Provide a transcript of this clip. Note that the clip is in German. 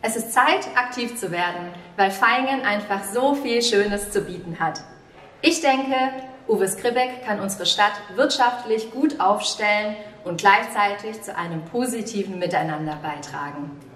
Es ist Zeit, aktiv zu werden, weil Vaihingen einfach so viel Schönes zu bieten hat. Ich denke, Uwe Skripek kann unsere Stadt wirtschaftlich gut aufstellen und gleichzeitig zu einem positiven Miteinander beitragen.